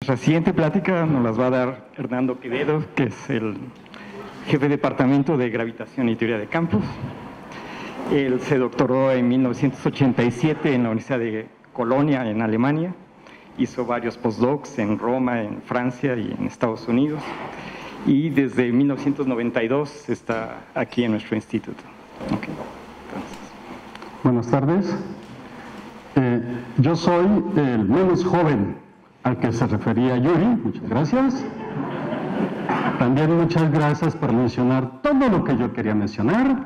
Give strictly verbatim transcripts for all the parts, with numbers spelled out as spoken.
Nuestra siguiente plática nos las va a dar Hernando Quevedo, que es el jefe de departamento de gravitación y teoría de campos. Él se doctoró en mil novecientos ochenta y siete en la Universidad de Colonia, en Alemania. Hizo varios postdocs en Roma, en Francia y en Estados Unidos. Y desde mil novecientos noventa y dos está aquí en nuestro instituto. Okay. Buenas tardes. Eh, yo soy el menos joven al que se refería Yuri. Muchas gracias. También muchas gracias por mencionar todo lo que yo quería mencionar.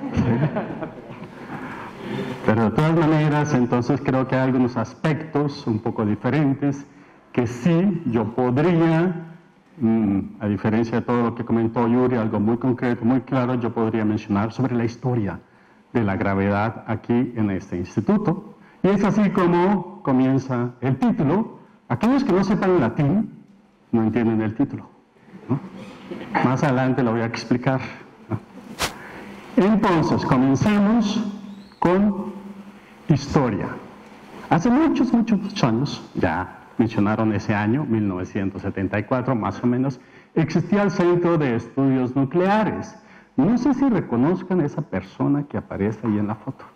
Pero de todas maneras, entonces creo que hay algunos aspectos un poco diferentes que sí yo podría, mmm, a diferencia de todo lo que comentó Yuri, algo muy concreto, muy claro, yo podría mencionar sobre la historia de la gravedad aquí en este instituto. Y es así como comienza el título. Aquellos que no sepan latín no entienden el título, ¿no? Más adelante lo voy a explicar, ¿no? Entonces, comencemos con historia. Hace muchos, muchos años, ya mencionaron ese año, mil novecientos setenta y cuatro más o menos, existía el Centro de Estudios Nucleares. No sé si reconozcan a esa persona que aparece ahí en la foto.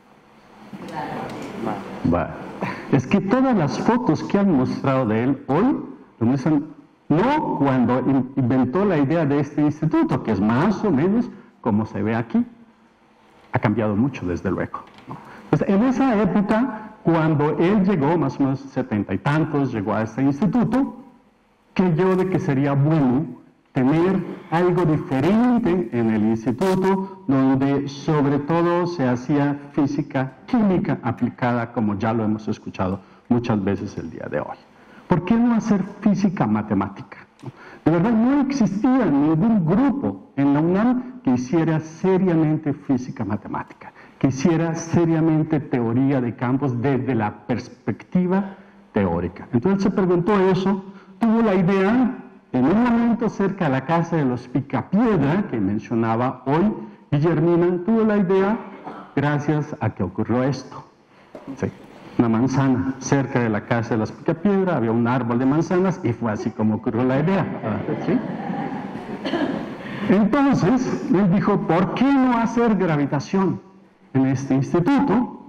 Bueno, es que todas las fotos que han mostrado de él hoy lo muestran no cuando inventó la idea de este instituto, que es más o menos como se ve aquí. Ha cambiado mucho, desde luego, ¿no? Pues en esa época, cuando él llegó, más o menos setenta y tantos, llegó a este instituto, creyó de que sería bueno tener algo diferente en el instituto, donde sobre todo se hacía física química aplicada, como ya lo hemos escuchado muchas veces el día de hoy. ¿Por qué no hacer física matemática? De verdad, no existía ningún grupo en la UNAM que hiciera seriamente física matemática, que hiciera seriamente teoría de campos desde la perspectiva teórica. Entonces se preguntó eso, tuvo la idea, en un momento cerca de la casa de los Picapiedra, que mencionaba hoy Guillermina, tuvo la idea gracias a que ocurrió esto. Sí. Una manzana cerca de la casa de los Picapiedra, había un árbol de manzanas y fue así como ocurrió la idea, ¿sí? Entonces, él dijo, ¿por qué no hacer gravitación en este instituto?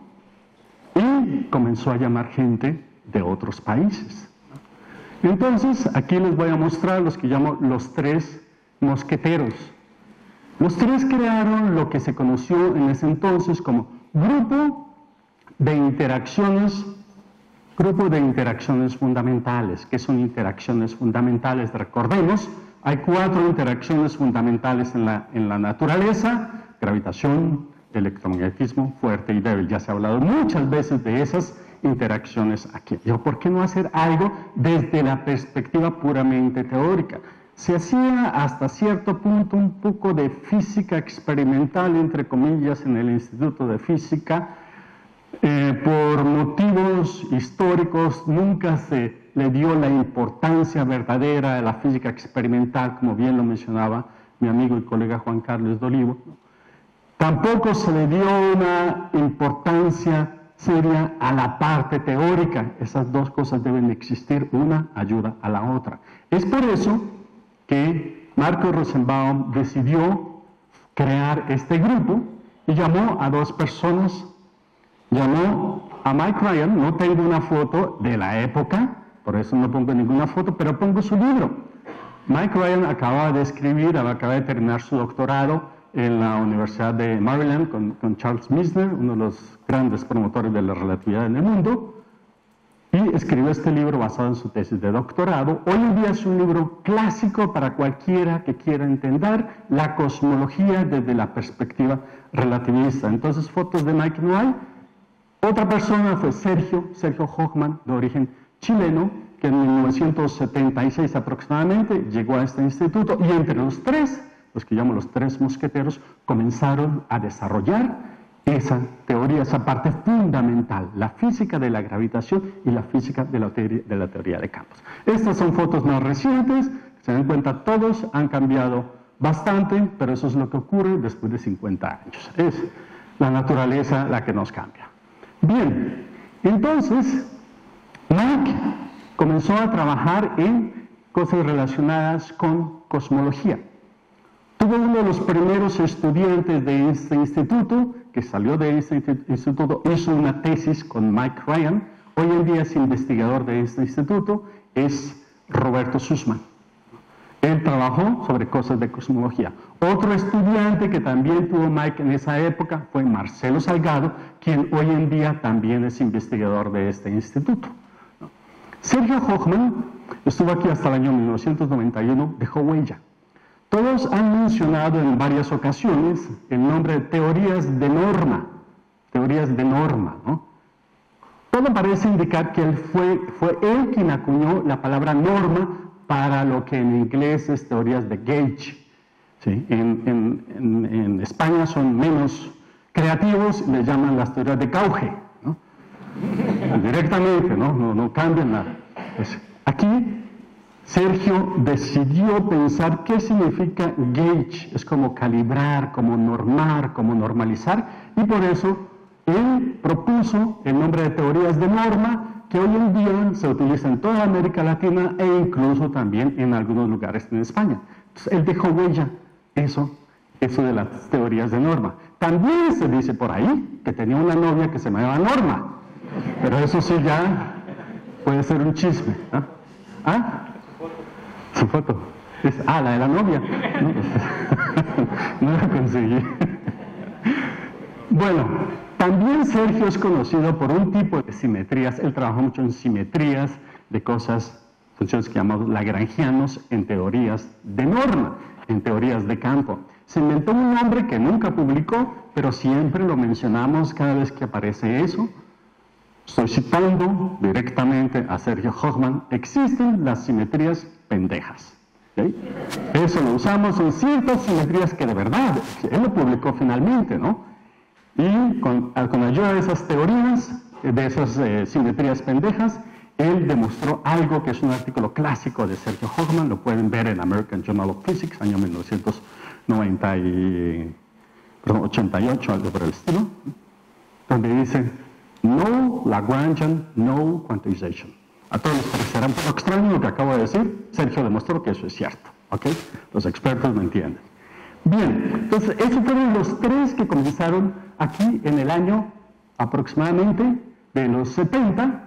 Y comenzó a llamar gente de otros países. Entonces, aquí les voy a mostrar los que llamo los tres mosqueteros. Los tres crearon lo que se conoció en ese entonces como Grupo de interacciones, grupo de interacciones fundamentales. ¿Qué son interacciones fundamentales? Recordemos, hay cuatro interacciones fundamentales en la, en la naturaleza: gravitación, electromagnetismo, fuerte y débil. Ya se ha hablado muchas veces de esas interacciones aquí. Pero ¿por qué no hacer algo desde la perspectiva puramente teórica? Se hacía hasta cierto punto un poco de física experimental, entre comillas, en el Instituto de Física. Eh, por motivos históricos nunca se le dio la importancia verdadera a la física experimental, como bien lo mencionaba mi amigo y colega Juan Carlos de Olivo. Tampoco se le dio una importancia seria a la parte teórica. Esas dos cosas deben existir, una ayuda a la otra. Es por eso que Marcus Rosenbaum decidió crear este grupo y llamó a dos personas. Llamó a Mike Ryan. No tengo una foto de la época, por eso no pongo ninguna foto, pero pongo su libro. Mike Ryan acababa de escribir, acaba de terminar su doctorado en la Universidad de Maryland con, con Charles Misner, uno de los grandes promotores de la relatividad en el mundo, y escribió este libro basado en su tesis de doctorado. Hoy en día es un libro clásico para cualquiera que quiera entender la cosmología desde la perspectiva relativista. Entonces, fotos de Mike no hay. Otra persona fue Sergio, Sergio Hochmann, de origen chileno, que en mil novecientos setenta y seis aproximadamente llegó a este instituto, y entre los tres, los que llamo los tres mosqueteros, comenzaron a desarrollar esa teoría, esa parte fundamental, la física de la gravitación y la física de la teoría de, la teoría de campos. Estas son fotos más recientes, se dan cuenta, todos han cambiado bastante, pero eso es lo que ocurre después de cincuenta años. Es la naturaleza la que nos cambia. Bien, entonces, Mike comenzó a trabajar en cosas relacionadas con cosmología. Tuvo uno de los primeros estudiantes de este instituto, que salió de este instituto, hizo una tesis con Mike Ryan, hoy en día es investigador de este instituto, es Roberto Sussman. Él trabajó sobre cosas de cosmología. Otro estudiante que también tuvo Mike en esa época fue Marcelo Salgado, quien hoy en día también es investigador de este instituto. Sergio Hoffman estuvo aquí hasta el año mil novecientos noventa y uno, dejó huella. Todos han mencionado en varias ocasiones el nombre de teorías de norma, teorías de norma, ¿no? Todo parece indicar que él fue, fue él quien acuñó la palabra norma para lo que en inglés es teorías de gauge. ¿Sí? En, en, en, en España son menos creativos, le llaman las teorías de gauge, ¿no? Directamente, ¿no? No, no cambian nada. Pues aquí Sergio decidió pensar qué significa gauge, es como calibrar, como normar, como normalizar, y por eso él propuso el nombre de teorías de norma, que hoy en día se utiliza en toda América Latina e incluso también en algunos lugares en España. Entonces él dejó huella, eso, eso de las teorías de norma. También se dice por ahí que tenía una novia que se llamaba Norma, pero eso sí ya puede ser un chisme, ¿no? ¿Ah? Su foto. Es, ah, la de la novia. No, no la conseguí. Bueno, también Sergio es conocido por un tipo de simetrías. Él trabajó mucho en simetrías de cosas, funciones que llamamos lagrangianos en teorías de norma, en teorías de campo. Se inventó un nombre que nunca publicó, pero siempre lo mencionamos cada vez que aparece eso. Estoy citando directamente a Sergio Hoffman. Existen las simetrías pendejas. ¿Okay? Eso lo usamos en ciertas simetrías que de verdad, él lo publicó finalmente, ¿no? Y con, con ayuda de esas teorías, de esas eh, simetrías pendejas, él demostró algo que es un artículo clásico de Sergio Hoffman, lo pueden ver en American Journal of Physics, año mil novecientos noventa y, perdón, ochenta y ocho, algo por el estilo, donde dice, no Lagrangian, no quantization. A todos les parecerá un poco extraño lo que acabo de decir. Sergio demostró que eso es cierto. ¿Ok? Los expertos me entienden. Bien, entonces esos fueron los tres que comenzaron aquí en el año aproximadamente de los setenta.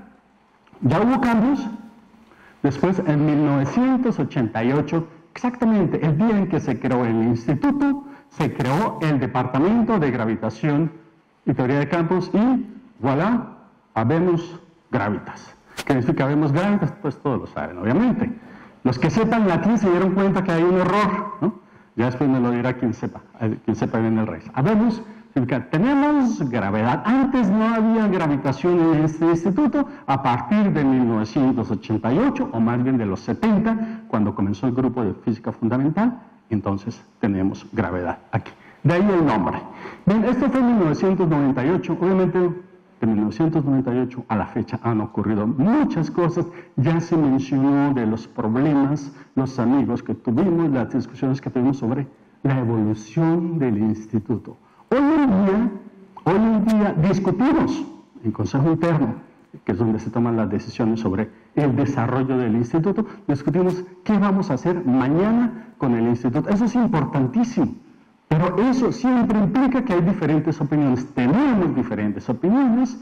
Ya hubo cambios. Después, en mil novecientos ochenta y ocho, exactamente el día en que se creó el instituto, se creó el Departamento de Gravitación y Teoría de Campos y, voilà, habemos gravitas. ¿Qué significa habemos gravitas? Pues todos lo saben, obviamente. Los que sepan latín se dieron cuenta que hay un error, ¿no? Ya después me lo dirá quien sepa, quien sepa bien el resto. Habemos, significa, tenemos gravedad. Antes no había gravitación en este instituto, a partir de mil novecientos ochenta y ocho, o más bien de los setenta, cuando comenzó el grupo de física fundamental, entonces tenemos gravedad aquí. De ahí el nombre. Bien, esto fue en mil novecientos noventa y ocho, obviamente de mil novecientos noventa y ocho a la fecha han ocurrido muchas cosas, ya se mencionó de los problemas, los amigos que tuvimos, las discusiones que tuvimos sobre la evolución del instituto. Hoy en día, hoy en día discutimos en Consejo Interno, que es donde se toman las decisiones sobre el desarrollo del instituto, discutimos qué vamos a hacer mañana con el instituto. Eso es importantísimo. Pero eso siempre implica que hay diferentes opiniones, tenemos diferentes opiniones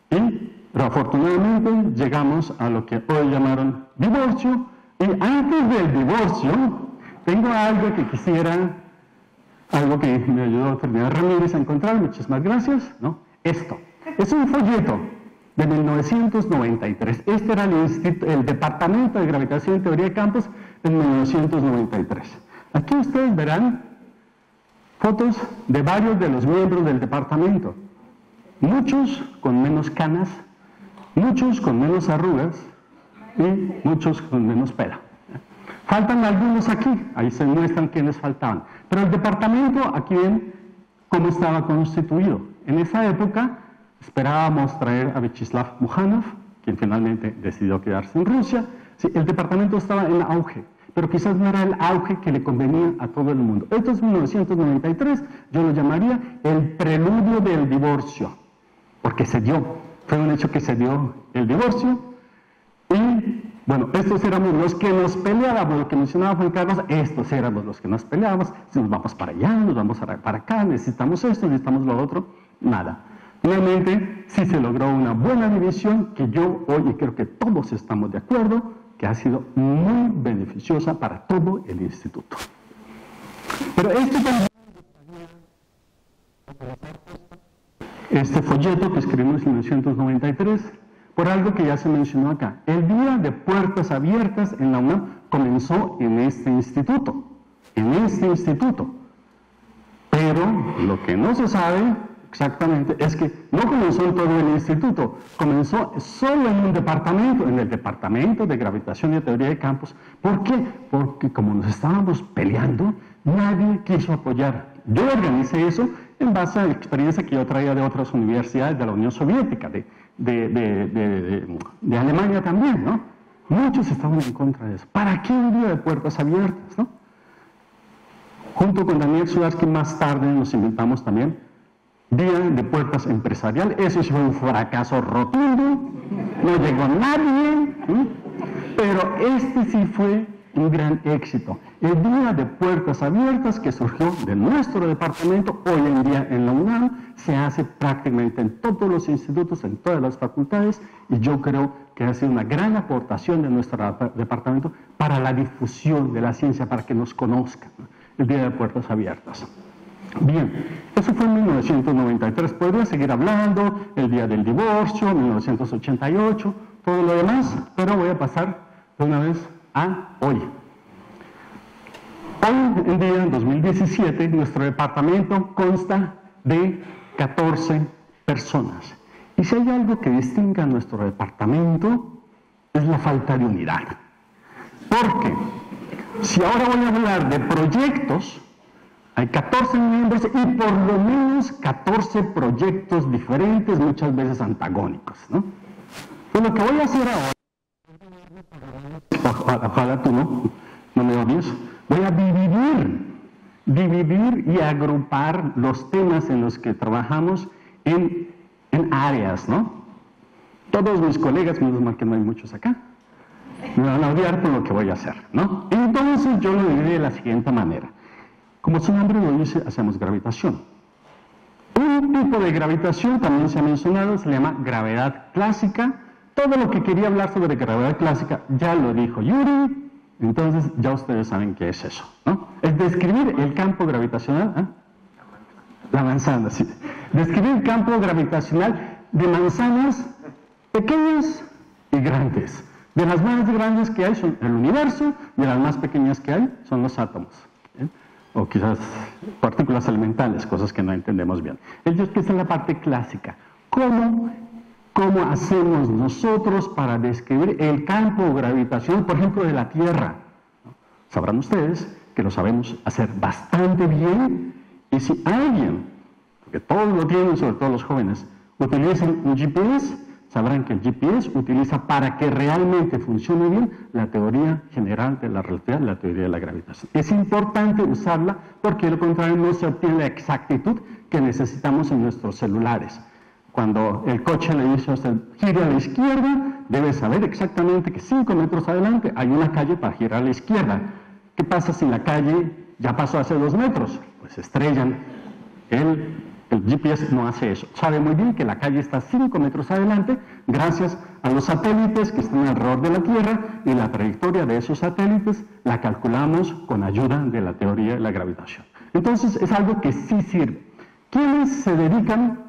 y, pero afortunadamente, llegamos a lo que hoy llamaron divorcio. Y antes del divorcio, tengo algo que quisiera, algo que me ayudó Trinidad Ramírez a encontrar, muchísimas gracias, ¿no? Esto, es un folleto de mil novecientos noventa y tres. Este era el, el Departamento de Gravitación y Teoría de Campos en mil novecientos noventa y tres. Aquí ustedes verán fotos de varios de los miembros del departamento, muchos con menos canas, muchos con menos arrugas y muchos con menos pelo. Faltan algunos aquí, ahí se muestran quienes faltaban, pero el departamento, aquí ven cómo estaba constituido. En esa época esperábamos traer a Vyacheslav Mukhanov, quien finalmente decidió quedarse en Rusia. Sí, el departamento estaba en auge, pero quizás no era el auge que le convenía a todo el mundo. Esto es mil novecientos noventa y tres, yo lo llamaría el preludio del divorcio, porque se dio, fue un hecho que se dio el divorcio, y Bueno, estos éramos los que nos peleábamos, lo que mencionaba Juan Carlos, estos éramos los que nos peleábamos, si nos vamos para allá, nos vamos para acá, necesitamos esto, necesitamos lo otro, nada. Finalmente, sí se logró una buena división que yo hoy, y creo que todos estamos de acuerdo, que ha sido muy beneficiosa para todo el instituto. Pero esto también, este folleto que escribimos en mil novecientos noventa y tres, por algo que ya se mencionó acá. El día de puertas abiertas en la UNAM comenzó en este instituto, en este instituto. Pero lo que no se sabe exactamente es que no comenzó en todo el instituto, comenzó solo en un departamento, en el departamento de gravitación y teoría de campos. ¿Por qué? Porque como nos estábamos peleando, nadie quiso apoyar. Yo organicé eso en base a la experiencia que yo traía de otras universidades de la Unión Soviética, de, de, de, de, de, de Alemania también, ¿no? Muchos estaban en contra de eso. ¿Para qué un día de puertas abiertas, no? Junto con Daniel Sudarsky más tarde nos inventamos también Día de Puertas Empresarial. Eso sí fue un fracaso rotundo, no llegó nadie, ¿sí? Pero este sí fue un gran éxito. El Día de Puertas Abiertas, que surgió de nuestro departamento, hoy en día en la UNAM, se hace prácticamente en todos los institutos, en todas las facultades, y yo creo que ha sido una gran aportación de nuestro departamento para la difusión de la ciencia, para que nos conozcan, ¿no? El Día de Puertas Abiertas. Bien, eso fue en mil novecientos noventa y tres, podría seguir hablando, el Día del Divorcio, mil novecientos ochenta y ocho, todo lo demás, pero voy a pasar de una vez a hoy. Hoy en día, en dos mil diecisiete, nuestro departamento consta de catorce personas. Y si hay algo que distinga a nuestro departamento, es la falta de unidad. Porque si ahora voy a hablar de proyectos, hay catorce miembros y por lo menos catorce proyectos diferentes, muchas veces antagónicos, ¿no? Pues lo que voy a hacer ahora, ojalá, ojalá tú no, no me odies, voy a dividir, dividir y agrupar los temas en los que trabajamos en, en áreas, ¿no? Todos mis colegas, menos mal que no hay muchos acá, me van a odiar por lo que voy a hacer, ¿no? Entonces yo lo dividí de la siguiente manera. Como su nombre lo dice, hacemos gravitación. Un tipo de gravitación, también se ha mencionado, se llama gravedad clásica. Todo lo que quería hablar sobre gravedad clásica ya lo dijo Yuri, entonces ya ustedes saben qué es eso, ¿no? Es describir el campo gravitacional, ¿eh? La manzana, sí. Describir el campo gravitacional de manzanas pequeñas y grandes. De las más grandes que hay son el universo, de las más pequeñas que hay son los átomos, ¿eh? O quizás partículas elementales, cosas que no entendemos bien. Ellos que es la parte clásica. ¿Cómo, ¿Cómo hacemos nosotros para describir el campo gravitacional, por ejemplo, de la Tierra? Sabrán ustedes que lo sabemos hacer bastante bien, y si alguien, porque todos lo tienen, sobre todo los jóvenes, utilizan un G P S, sabrán que el G P S utiliza para que realmente funcione bien la teoría general de la relatividad, la teoría de la gravitación. Es importante usarla porque de lo contrario no se obtiene la exactitud que necesitamos en nuestros celulares. Cuando el coche le dice a usted, gire a la izquierda, debe saber exactamente que cinco metros adelante hay una calle para girar a la izquierda. ¿Qué pasa si la calle ya pasó hace dos metros? Pues se estrellan. El El G P S no hace eso. Sabe muy bien que la calle está cinco metros adelante gracias a los satélites que están alrededor de la Tierra, y la trayectoria de esos satélites la calculamos con ayuda de la teoría de la gravitación. Entonces es algo que sí sirve. ¿Quiénes se dedican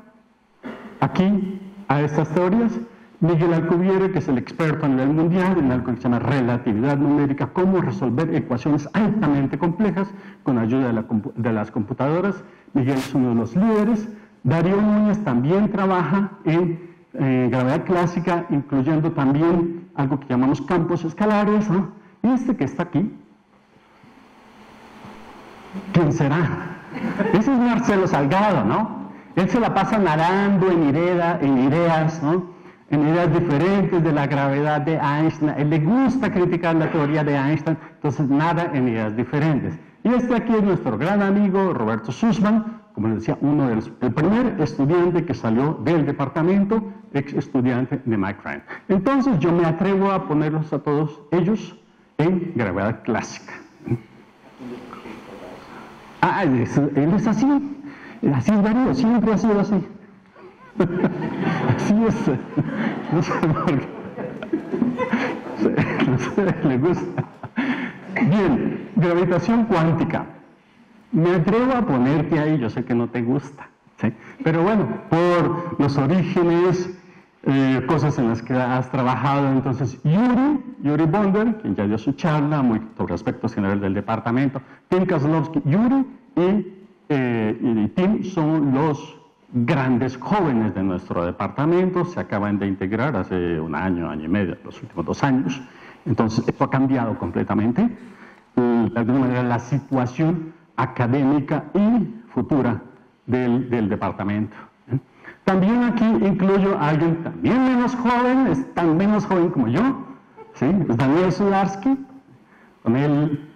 aquí a estas teorías? Miguel Alcubierre, que es el experto a nivel mundial en algo que se llama relatividad numérica, cómo resolver ecuaciones altamente complejas con ayuda de, la, de las computadoras. Miguel es uno de los líderes. Darío Núñez también trabaja en eh, gravedad clásica, incluyendo también algo que llamamos campos escalares, ¿no? Y este que está aquí, ¿quién será? Ese es Marcelo Salgado, ¿no? Él se la pasa nadando en, ireda, en ideas, ¿no? En ideas diferentes de la gravedad de Einstein. Él le gusta criticar la teoría de Einstein, entonces nada en ideas diferentes. Y este aquí es nuestro gran amigo Roberto Sussman, como les decía, uno de los, el primer estudiante que salió del departamento ex estudiante de Mike Ryan. Entonces yo me atrevo a ponerlos a todos ellos en gravedad clásica. Ah, es, él es así, así es Darío, siempre ha sido así. Así es, no sé por qué. No sé, le gusta. Bien, gravitación cuántica. Me atrevo a ponerte ahí, yo sé que no te gusta, ¿sí? Pero bueno, por los orígenes, eh, cosas en las que has trabajado, entonces Yuri, Yuri Bonder, quien ya dio su charla muy sobre aspectos generales del departamento, Tim Kozlowski, Yuri y, eh, y Tim son los grandes jóvenes de nuestro departamento, se acaban de integrar hace un año, año y medio, los últimos dos años, entonces esto ha cambiado completamente, eh, de alguna manera la situación académica y futura del, del departamento. ¿eh? También aquí incluyo a alguien también menos joven, es tan menos joven como yo, ¿sí? Es Daniel Sudarsky, con él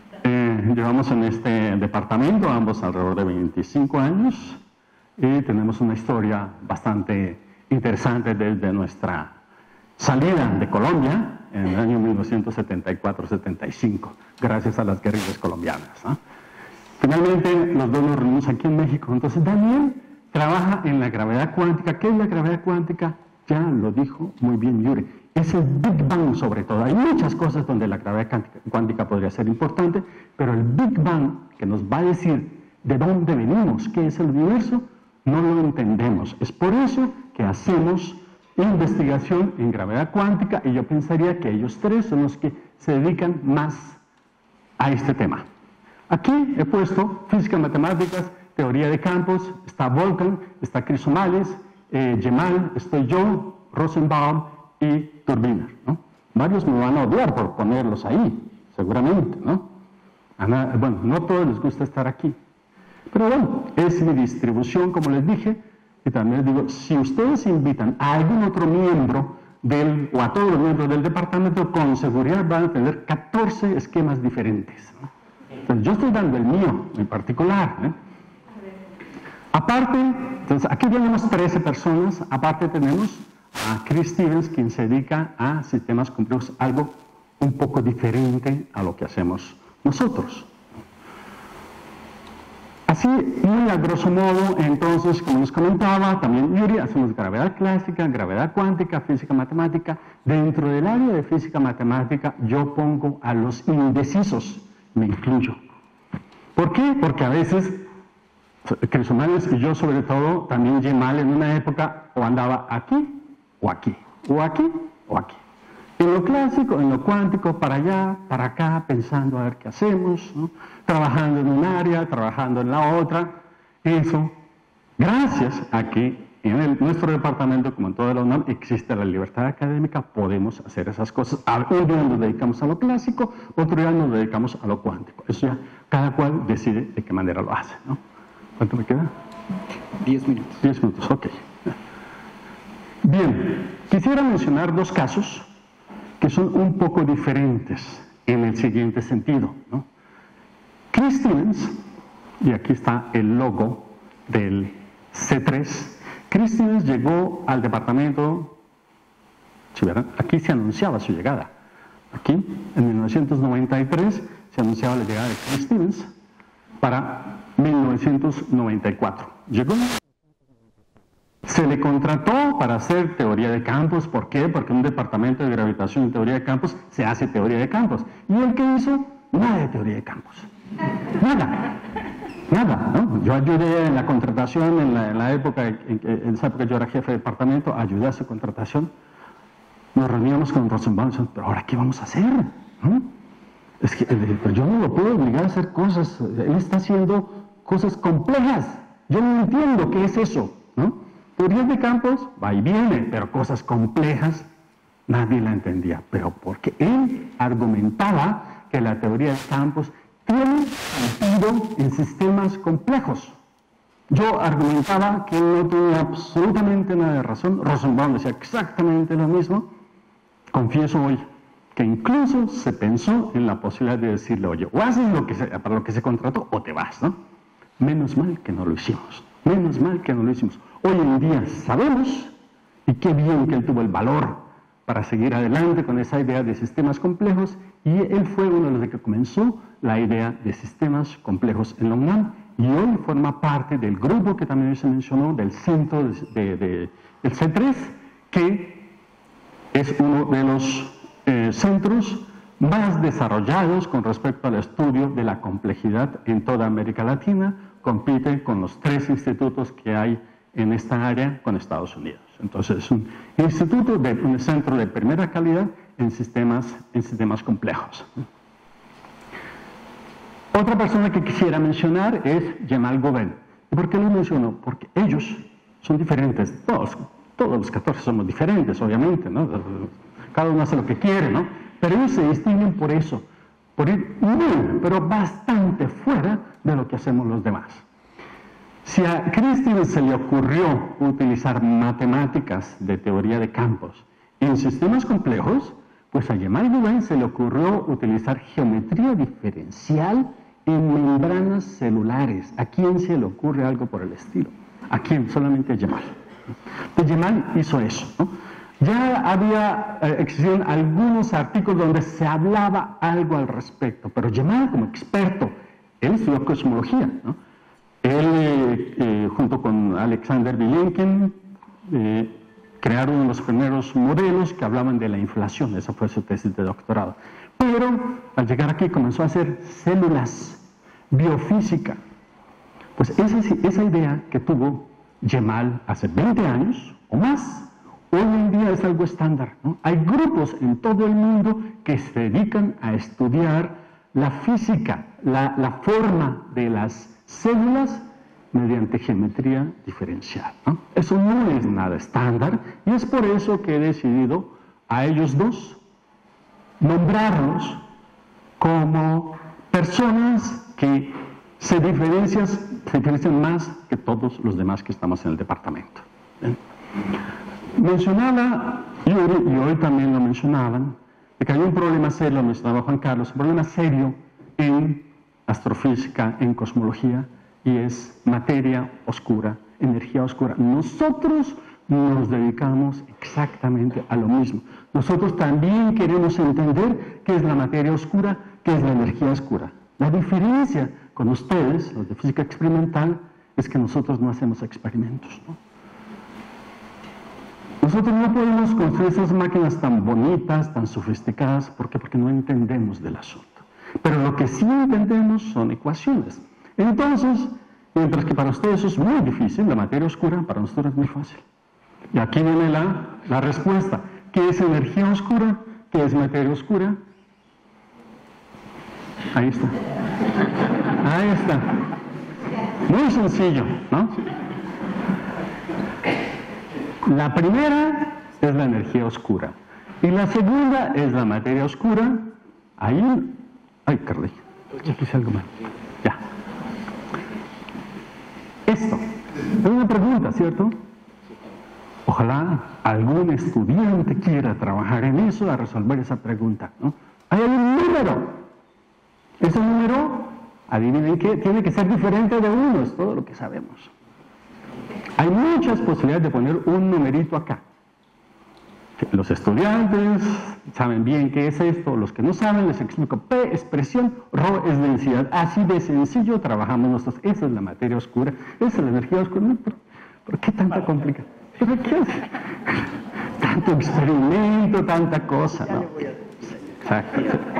eh, llevamos en este departamento, ambos alrededor de veinticinco años, y tenemos una historia bastante interesante desde nuestra salida de Colombia en el año mil novecientos setenta y cuatro setenta y cinco, gracias a las guerrillas colombianas, ¿no? Finalmente, los dos nos reunimos aquí en México. Entonces, Daniel trabaja en la gravedad cuántica. ¿Qué es la gravedad cuántica? Ya lo dijo muy bien Yuri. Es el Big Bang sobre todo. Hay muchas cosas donde la gravedad cuántica podría ser importante, pero el Big Bang, que nos va a decir de dónde venimos, qué es el universo, no lo entendemos. Es por eso que hacemos investigación en gravedad cuántica y yo pensaría que ellos tres son los que se dedican más a este tema. Aquí he puesto física, matemáticas, teoría de campos, está Volkan, está Chrysomales, eh, Gemal, estoy yo, Rosenbaum y Turbiner, ¿no? Varios me van a odiar por ponerlos ahí, seguramente, ¿no? A nada, bueno, no a todos les gusta estar aquí. Pero bueno, es mi distribución, como les dije, y también les digo, si ustedes invitan a algún otro miembro del, o a todos los miembros del departamento, con seguridad van a tener catorce esquemas diferentes, ¿no? Entonces, yo estoy dando el mío en particular, ¿eh? Aparte, entonces aquí tenemos trece personas, aparte tenemos a Chris Stevens, quien se dedica a sistemas complejos, algo un poco diferente a lo que hacemos nosotros. Así, muy a grosso modo, entonces, como les comentaba, también Yuri, hacemos gravedad clásica, gravedad cuántica, física matemática. Dentro del área de física matemática, yo pongo a los indecisos, me incluyo. ¿Por qué? Porque a veces, Chrysomales y yo sobre todo, también Gemal en una época, o andaba aquí, o aquí, o aquí, o aquí. En lo clásico, en lo cuántico, para allá, para acá, pensando a ver qué hacemos, ¿no? Trabajando en un área, trabajando en la otra. Eso, gracias a que en el, nuestro departamento, como en toda la UNAM, existe la libertad académica, podemos hacer esas cosas. Un día nos dedicamos a lo clásico, otro día nos dedicamos a lo cuántico. Eso ya, cada cual decide de qué manera lo hace, ¿no? ¿Cuánto me queda? Diez minutos. Diez minutos, ok. Bien, quisiera mencionar dos casos que son un poco diferentes en el siguiente sentido, ¿no? Chris Stevens, y aquí está el logo del C tres, Chris Stevens llegó al departamento, si verán, aquí se anunciaba su llegada, aquí en mil novecientos noventa y tres se anunciaba la llegada de Chris Stevens para mil novecientos noventa y cuatro. Llegó, se le contrató para hacer teoría de campos. ¿Por qué? Porque en un departamento de gravitación y teoría de campos se hace teoría de campos. ¿Y él qué hizo? Nada de teoría de campos. Nada. Nada, ¿no? Yo ayudé en la contratación, en la, en la época, en, en esa época yo era jefe de departamento, ayudé a su contratación. Nos reuníamos con Rosenbaum, pero ahora ¿qué vamos a hacer? ¿no? Es que pero yo no lo puedo obligar a hacer cosas, él está haciendo cosas complejas. Yo no entiendo qué es eso, ¿no? Teorías de campos, va y viene, pero cosas complejas, nadie la entendía. Pero porque él argumentaba que la teoría de campos tiene sentido en sistemas complejos. Yo argumentaba que él no tenía absolutamente nada de razón. Rosenbaum decía exactamente lo mismo. Confieso hoy que incluso se pensó en la posibilidad de decirle, oye, o haces lo que se, para lo que se contrató o te vas, ¿no? Menos mal que no lo hicimos. Menos mal que no lo hicimos. Hoy en día sabemos Y qué bien que él tuvo el valor para seguir adelante con esa idea de sistemas complejos, y él fue uno de los que comenzó la idea de sistemas complejos en la UNAM, y hoy forma parte del grupo que también se mencionó, del centro de, de, de, del C tres, que es uno de los eh, centros más desarrollados con respecto al estudio de la complejidad en toda América Latina. Compite con los tres institutos que hay en esta área con Estados Unidos. Entonces es un instituto, de, un centro de primera calidad en sistemas, en sistemas complejos. Otra persona que quisiera mencionar es Jemal Gobel. ¿Y por qué lo menciono? Porque ellos son diferentes. Todos, todos los catorce somos diferentes, obviamente, ¿no? Cada uno hace lo que quiere, ¿no? Pero ellos se distinguen por eso, por ir muy, pero bastante fuera de lo que hacemos los demás. Si a Christine se le ocurrió utilizar matemáticas de teoría de campos en sistemas complejos, pues a Jemal Gobel se le ocurrió utilizar geometría diferencial en membranas celulares. ¿A quién se le ocurre algo por el estilo? ¿A quién? Solamente a Jemal. Pues Jemal hizo eso, ¿no? Ya había, eh, existían algunos artículos donde se hablaba algo al respecto, pero Jemal, como experto, él estudió cosmología, ¿no? Él, eh, eh, junto con Alexander Vilenkin, eh, crearon uno de los primeros modelos que hablaban de la inflación. Esa fue su tesis de doctorado. Pero al llegar aquí comenzó a hacer células, biofísica. Pues esa, esa idea que tuvo Jemal hace veinte años o más, hoy en día es algo estándar, ¿no? Hay grupos en todo el mundo que se dedican a estudiar la física, la, la forma de las células mediante geometría diferencial, ¿no? Eso no es nada estándar, y es por eso que he decidido a ellos dos nombrarlos como personas que se diferencian, se diferencian más que todos los demás que estamos en el departamento. ¿Bien? Mencionaba Yuri, y hoy también lo mencionaban, de que hay un problema serio, lo mencionaba Juan Carlos, un problema serio en astrofísica, en cosmología, y es materia oscura, energía oscura. Nosotros nos dedicamos exactamente a lo mismo. Nosotros también queremos entender qué es la materia oscura, qué es la energía oscura. La diferencia con ustedes, los de física experimental, es que nosotros no hacemos experimentos, ¿no? Nosotros no podemos construir esas máquinas tan bonitas, tan sofisticadas, ¿por qué? Porque no entendemos del asunto. Pero lo que sí entendemos son ecuaciones. Entonces, mientras que para ustedes eso es muy difícil, la materia oscura, para nosotros es muy fácil. Y aquí viene la, la respuesta. ¿Qué es energía oscura? ¿Qué es materia oscura? Ahí está. Ahí está. Muy sencillo, ¿no? La primera es la energía oscura. Y la segunda es la materia oscura. Ahí... Ay, caray. Ya hice algo mal. Ya. Esto. Es una pregunta, ¿cierto? Ojalá algún estudiante quiera trabajar en eso, a resolver esa pregunta, ¿no? Ahí hay un número. Ese número, adivinen qué, tiene que ser diferente de uno, es todo lo que sabemos. Hay muchas posibilidades de poner un numerito acá. Los estudiantes saben bien qué es esto, los que no saben les explico. P, expresión, Rho es densidad. Así de sencillo trabajamos nosotros. Esa es la materia oscura, esa es la energía oscura. No, ¿por, ¿por qué tanta complicación? ¿Pero qué es? Tanto experimento, tanta cosa, ¿no? Exacto.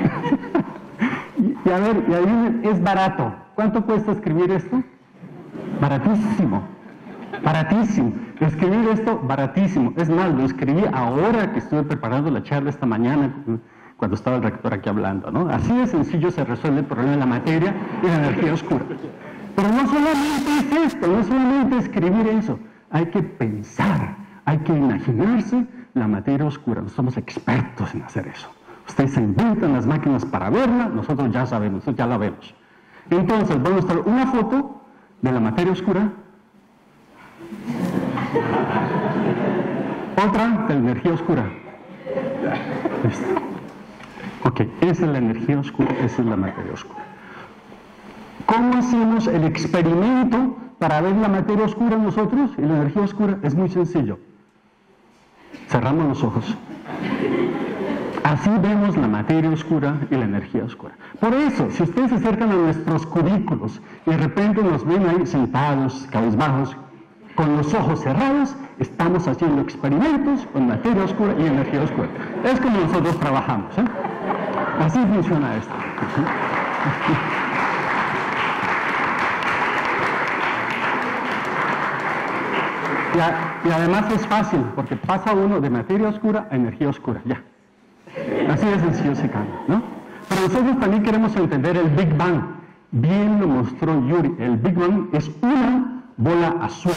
y, y a ver, y ahí es barato. ¿Cuánto cuesta escribir esto? Baratísimo. Baratísimo. Escribir esto, baratísimo. Es más, lo escribí ahora que estuve preparando la charla esta mañana, cuando estaba el rector aquí hablando, ¿no? Así de sencillo se resuelve el problema de la materia y la energía oscura. Pero no solamente es esto, no solamente escribir eso. Hay que pensar, hay que imaginarse la materia oscura. Nosotros somos expertos en hacer eso. Ustedes se inventan las máquinas para verla, nosotros ya sabemos, nosotros ya la vemos. Entonces, voy a mostrar una foto de la materia oscura, otra de la energía oscura. Esta. Ok, esa es la energía oscura, esa es la materia oscura. ¿Cómo hacemos el experimento para ver la materia oscura nosotros y la energía oscura? Es muy sencillo. Cerramos los ojos. Así vemos la materia oscura y la energía oscura. Por eso, si ustedes se acercan a nuestros cubículos y de repente nos ven ahí sentados, cabizbajos, con los ojos cerrados, estamos haciendo experimentos con materia oscura y energía oscura. Es como nosotros trabajamos, ¿eh? Así funciona esto. Y, a, y además es fácil, porque pasa uno de materia oscura a energía oscura, ya. Así de sencillo se cambia, ¿no? Pero nosotros también queremos entender el Big Bang. Bien lo mostró Yuri. El Big Bang es una bola azul.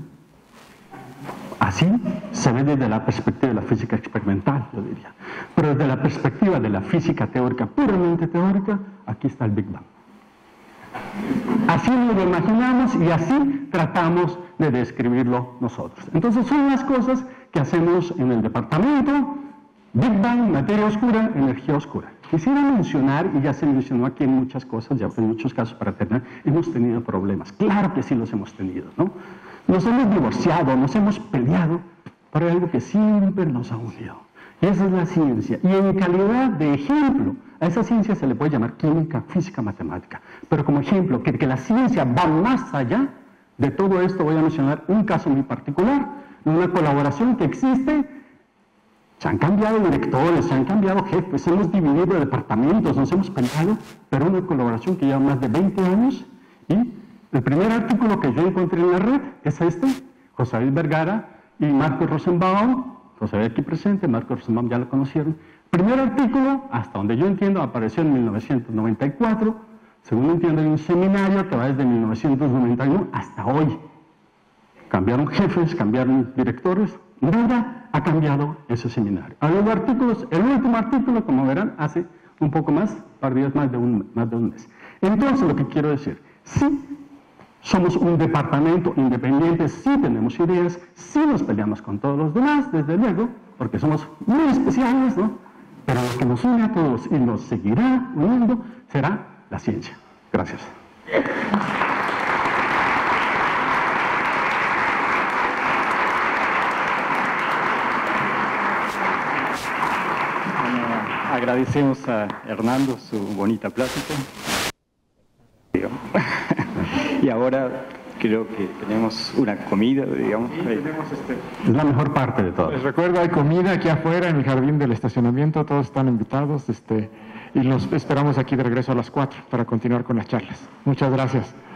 Así se ve desde la perspectiva de la física experimental, yo diría. Pero desde la perspectiva de la física teórica, puramente teórica, aquí está el Big Bang. Así nos lo imaginamos y así tratamos de describirlo nosotros. Entonces son las cosas que hacemos en el departamento. Big Bang, materia oscura, energía oscura. Quisiera mencionar, y ya se mencionó aquí en muchas cosas, ya en muchos casos para terminar, hemos tenido problemas. Claro que sí los hemos tenido, ¿no? Nos hemos divorciado, nos hemos peleado, pero hay algo que siempre nos ha unido. Y esa es la ciencia. Y en calidad de ejemplo, a esa ciencia se le puede llamar química, física, matemática. Pero como ejemplo, que, que la ciencia va más allá de todo esto, voy a mencionar un caso muy particular, de una colaboración que existe. Se han cambiado directores, se han cambiado jefes, hemos dividido departamentos, nos hemos peleado, pero una colaboración que lleva más de veinte años. Y el primer artículo que yo encontré en la red es este, José David Vergara y Marcos Rosenbaum. José David aquí presente, Marcos Rosenbaum ya lo conocieron. El primer artículo, hasta donde yo entiendo, apareció en mil novecientos noventa y cuatro. Según entiendo, hay un seminario que va desde mil novecientos noventa y uno hasta hoy. Cambiaron jefes, cambiaron directores, nada ha cambiado ese seminario. Ha habido artículos, el último artículo, como verán, hace un poco más, un par de días más de un, más de un mes. Entonces, lo que quiero decir, sí somos un departamento independiente, sí tenemos ideas, sí nos peleamos con todos los demás, desde luego, porque somos muy especiales, ¿no? Pero lo que nos une a todos y nos seguirá uniendo será la ciencia. Gracias. Agradecemos a Hernando su bonita plática. Y ahora creo que tenemos una comida, digamos. Sí, tenemos este... Es la mejor parte de todo. Les recuerdo, hay comida aquí afuera en el jardín del estacionamiento, todos están invitados, este, y los esperamos aquí de regreso a las cuatro para continuar con las charlas. Muchas gracias.